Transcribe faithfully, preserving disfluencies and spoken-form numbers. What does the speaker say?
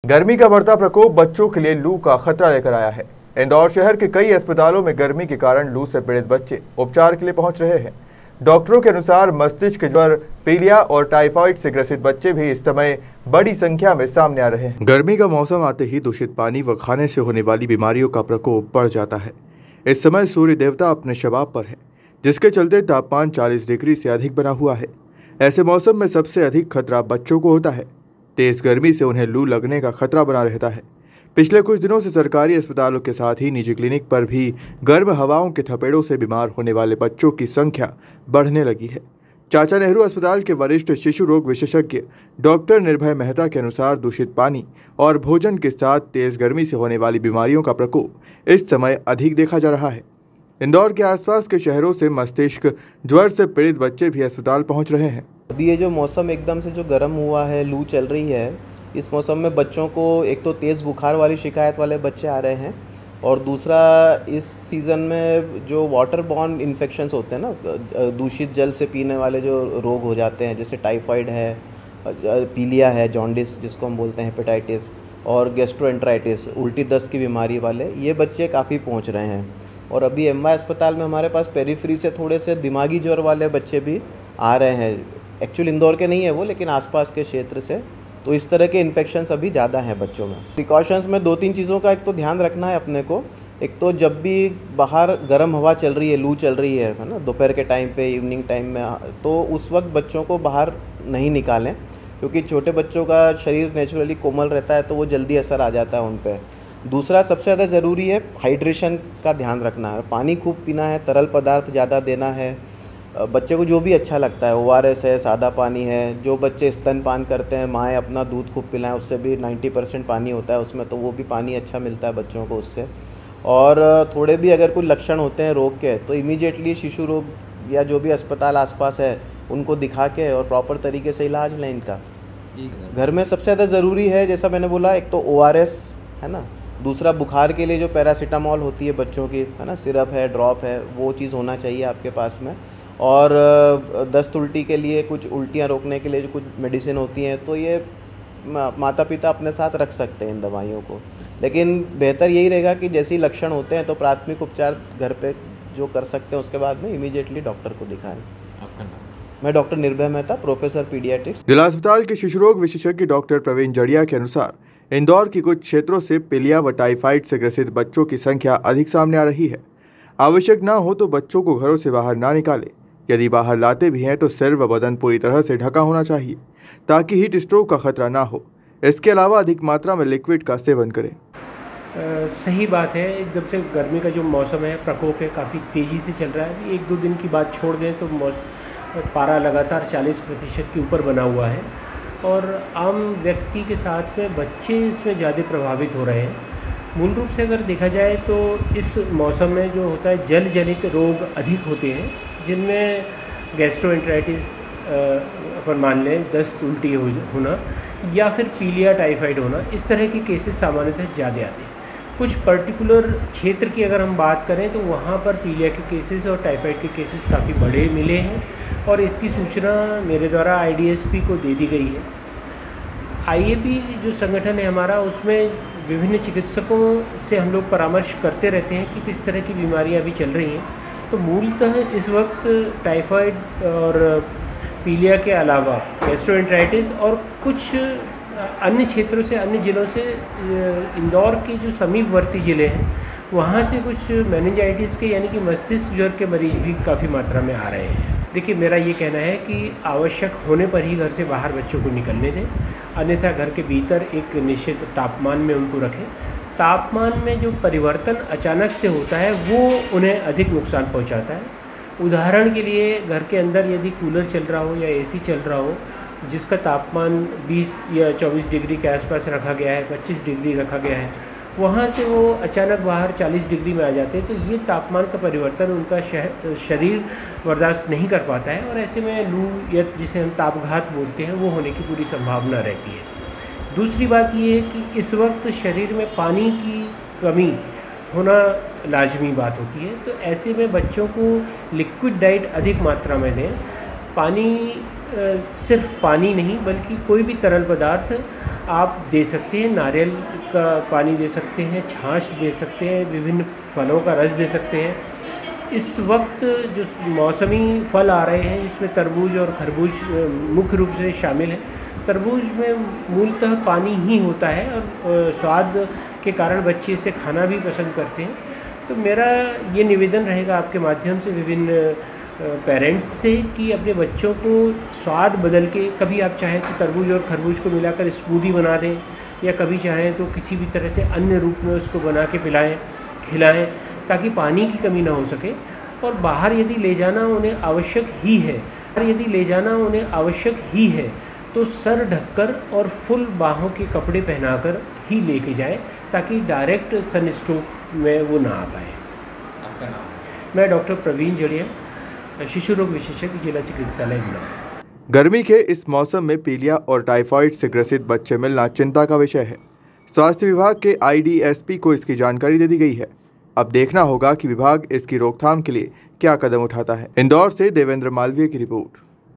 गर्मी का बढ़ता प्रकोप बच्चों के लिए लू का खतरा लेकर आया है। इंदौर शहर के कई अस्पतालों में गर्मी के कारण लू से पीड़ित बच्चे उपचार के लिए पहुंच रहे हैं। डॉक्टरों के अनुसार मस्तिष्क ज्वर, पीलिया और टाइफाइड से ग्रसित बच्चे भी इस समय बड़ी संख्या में सामने आ रहे हैं। गर्मी का मौसम आते ही दूषित पानी व खाने से होने वाली बीमारियों का प्रकोप बढ़ जाता है। इस समय सूर्य देवता अपने शबाब पर है, जिसके चलते तापमान चालीस डिग्री से अधिक बना हुआ है। ऐसे मौसम में सबसे अधिक खतरा बच्चों को होता है। तेज गर्मी से उन्हें लू लगने का खतरा बना रहता है। पिछले कुछ दिनों से सरकारी अस्पतालों के साथ ही निजी क्लिनिक पर भी गर्म हवाओं के थपेड़ों से बीमार होने वाले बच्चों की संख्या बढ़ने लगी है। चाचा नेहरू अस्पताल के वरिष्ठ शिशु रोग विशेषज्ञ डॉक्टर निर्भय मेहता के अनुसार दूषित पानी और भोजन के साथ तेज गर्मी से होने वाली बीमारियों का प्रकोप इस समय अधिक देखा जा रहा है। इंदौर के आसपास के शहरों से मस्तिष्क ज्वर से पीड़ित बच्चे भी अस्पताल पहुंच रहे हैं। अभी ये जो मौसम एकदम से जो गर्म हुआ है, लू चल रही है, इस मौसम में बच्चों को एक तो तेज़ बुखार वाली शिकायत वाले बच्चे आ रहे हैं और दूसरा इस सीज़न में जो वाटर बॉर्न इन्फेक्शंस होते हैं ना, दूषित जल से पीने वाले जो रोग हो जाते हैं, जैसे टाइफाइड है, पीलिया है, जॉन्डिस जिसको हम बोलते हैं, हेपेटाइटिस और गैस्ट्रोएंटराइटिस, उल्टी दस्त की बीमारी वाले, ये बच्चे काफ़ी पहुँच रहे हैं। और अभी एम आई अस्पताल में हमारे पास पेरीफ्री से थोड़े से दिमागी ज्वर वाले बच्चे भी आ रहे हैं। एक्चुअली इंदौर के नहीं है वो, लेकिन आसपास के क्षेत्र से। तो इस तरह के इन्फेक्शंस अभी ज़्यादा हैं बच्चों में। प्रिकॉशंस में दो तीन चीज़ों का एक तो ध्यान रखना है अपने को। एक तो जब भी बाहर गर्म हवा चल रही है, लू चल रही है है ना, दोपहर के टाइम पे, इवनिंग टाइम में, तो उस वक्त बच्चों को बाहर नहीं निकालें, क्योंकि छोटे बच्चों का शरीर नेचुरली कोमल रहता है, तो वो जल्दी असर आ जाता है उन पर। दूसरा सबसे ज़्यादा ज़रूरी है हाइड्रेशन का ध्यान रखना है। पानी खूब पीना है, तरल पदार्थ ज़्यादा देना है। बच्चे को जो भी अच्छा लगता है, ओ आर एस है, सादा पानी है। जो बच्चे स्तनपान करते हैं, माएँ अपना दूध खूब पिलाएं, उससे भी नब्बे परसेंट पानी होता है उसमें, तो वो भी पानी अच्छा मिलता है बच्चों को उससे। और थोड़े भी अगर कोई लक्षण होते हैं रोग के, तो इमीडिएटली शिशु रोग या जो भी अस्पताल आसपास है उनको दिखा के और प्रॉपर तरीके से इलाज लें इनका। घर में सबसे ज़्यादा ज़रूरी है, जैसा मैंने बोला, एक तो ओ आर एस है ना, दूसरा बुखार के लिए जो पैरासीटामॉल होती है बच्चों की, है ना, सिरप है, ड्रॉप है, वो चीज़ होना चाहिए आपके पास में। और दस्त उल्टी के लिए कुछ उल्टियाँ रोकने के लिए जो कुछ मेडिसिन होती हैं, तो ये माता पिता अपने साथ रख सकते हैं इन दवाइयों को। लेकिन बेहतर यही रहेगा कि जैसे ही लक्षण होते हैं तो प्राथमिक उपचार घर पे जो कर सकते हैं, उसके बाद में इमीडिएटली डॉक्टर को दिखाएं। आपका नाम? मैं डॉक्टर निर्भय मेहता, प्रोफेसर पीडियाट्रिक्स। जिला अस्पताल के शिशु रोग विशेषज्ञ डॉक्टर प्रवीण जड़िया के अनुसार इंदौर की कुछ क्षेत्रों से पीलिया व टाइफाइड से ग्रसित बच्चों की संख्या अधिक सामने आ रही है। आवश्यक ना हो तो बच्चों को घरों से बाहर ना निकालें। यदि बाहर लाते भी हैं तो सिर व बदन पूरी तरह से ढका होना चाहिए, ताकि हीट स्ट्रोक का खतरा ना हो। इसके अलावा अधिक मात्रा में लिक्विड का सेवन करें। आ, सही बात है। एकदम से गर्मी का जो मौसम है, प्रकोप है, काफ़ी तेज़ी से चल रहा है। एक दो दिन की बात छोड़ दें तो पारा लगातार चालीस प्रतिशत के ऊपर बना हुआ है और आम व्यक्ति के साथ में बच्चे इसमें ज़्यादा प्रभावित हो रहे हैं। मूल रूप से अगर देखा जाए तो इस मौसम में जो होता है, जल जनित रोग अधिक होते हैं, जिनमें गैस्ट्रोएंटराइटिस अपन मान लें, दस्त उल्टी हो होना या फिर पीलिया टाइफाइड होना, इस तरह के केसेस सामान्यतः ज़्यादा आते हैं। कुछ पर्टिकुलर क्षेत्र की अगर हम बात करें तो वहाँ पर पीलिया के केसेस और टाइफाइड के केसेस काफ़ी बड़े मिले हैं और इसकी सूचना मेरे द्वारा आई डी एस पी को दे दी गई है। आई ए पी जो संगठन है हमारा, उसमें विभिन्न चिकित्सकों से हम लोग परामर्श करते रहते हैं कि किस तरह की बीमारियां अभी चल रही हैं। तो मूलतः इस वक्त टाइफाइड और पीलिया के अलावा गैस्ट्रोएंटराइटिस और कुछ अन्य क्षेत्रों से, अन्य ज़िलों से, इंदौर के जो समीपवर्ती ज़िले हैं वहाँ से कुछ मेनिंजाइटिस के यानी कि मस्तिष्क ज्वर के मरीज भी काफ़ी मात्रा में आ रहे हैं। देखिए, मेरा ये कहना है कि आवश्यक होने पर ही घर से बाहर बच्चों को निकलने दें, अन्यथा घर के भीतर एक निश्चित तापमान में उनको रखें। तापमान में जो परिवर्तन अचानक से होता है वो उन्हें अधिक नुकसान पहुंचाता है। उदाहरण के लिए, घर के अंदर यदि कूलर चल रहा हो या एसी चल रहा हो, जिसका तापमान बीस या चौबीस डिग्री के आसपास रखा गया है, पच्चीस डिग्री रखा गया है, वहाँ से वो अचानक बाहर चालीस डिग्री में आ जाते हैं, तो ये तापमान का परिवर्तन उनका शरीर बर्दाश्त नहीं कर पाता है और ऐसे में लू या जिसे हम तापघात बोलते हैं, वो होने की पूरी संभावना रहती है। दूसरी बात ये है कि इस वक्त शरीर में पानी की कमी होना लाजमी बात होती है, तो ऐसे में बच्चों को लिक्विड डाइट अधिक मात्रा में दें। पानी सिर्फ पानी नहीं बल्कि कोई भी तरल पदार्थ आप दे सकते हैं। नारियल का पानी दे सकते हैं, छाछ दे सकते हैं, विभिन्न फलों का रस दे सकते हैं। इस वक्त जो मौसमी फल आ रहे हैं जिसमें तरबूज और खरबूज मुख्य रूप से शामिल हैं। तरबूज में मूलतः पानी ही होता है और स्वाद के कारण बच्चे इसे खाना भी पसंद करते हैं। तो मेरा ये निवेदन रहेगा आपके माध्यम से विभिन्न पेरेंट्स से कि अपने बच्चों को स्वाद बदल के, कभी आप चाहें तो तरबूज और खरबूज को मिलाकर स्मूदी बना दें, या कभी चाहें तो किसी भी तरह से अन्य रूप में उसको बना के पिलाएं, खिलाएं, ताकि पानी की कमी ना हो सके। और बाहर यदि ले जाना उन्हें आवश्यक ही है यदि ले जाना उन्हें आवश्यक ही है तो सर ढककर और फुल बाहों के कपड़े पहनाकर ही लेके जाएं, ताकि डायरेक्ट सन स्ट्रोक में वो ना आ पाए। आपका नाम? मैं डॉक्टर प्रवीण जड़िया, शिशु रोग विशेषज्ञ, जिला चिकित्सालय इंदौर। गर्मी के इस मौसम में पीलिया और टाइफाइड से ग्रसित बच्चे मिलना चिंता का विषय है। स्वास्थ्य विभाग के आई डी एस पी को इसकी जानकारी दे दी गई है। अब देखना होगा कि विभाग इसकी रोकथाम के लिए क्या कदम उठाता है। इंदौर से देवेंद्र मालवीय की रिपोर्ट।